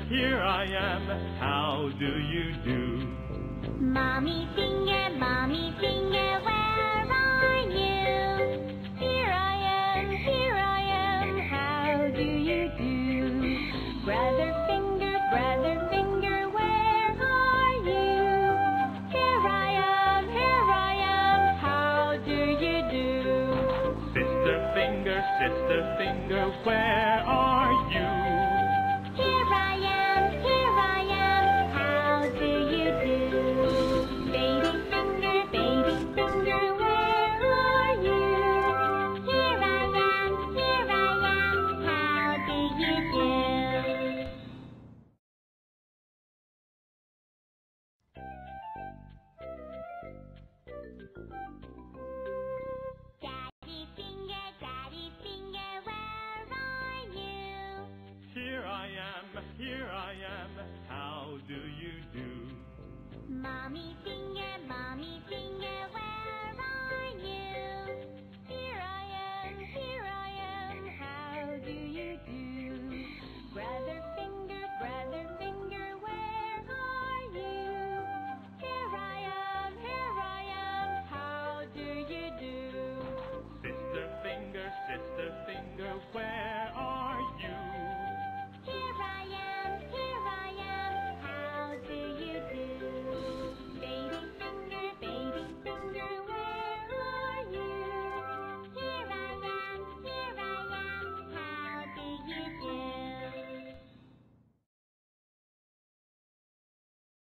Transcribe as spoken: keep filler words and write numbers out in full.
here I am, how do you do? Mommy finger, mommy finger, where are you? Here I am, here I am, how do you do? Brother finger, brother finger, where are you? Here I am, here I am, how do you do? Sister finger, sister finger, where are you? Here I am, here I am, how do you do? Baby finger, baby finger, where are you? Here I am, here I am, how do you do? Daddy finger, daddy finger, where are you? Here I am, here I am, how do you do? Mommy finger, mommy finger,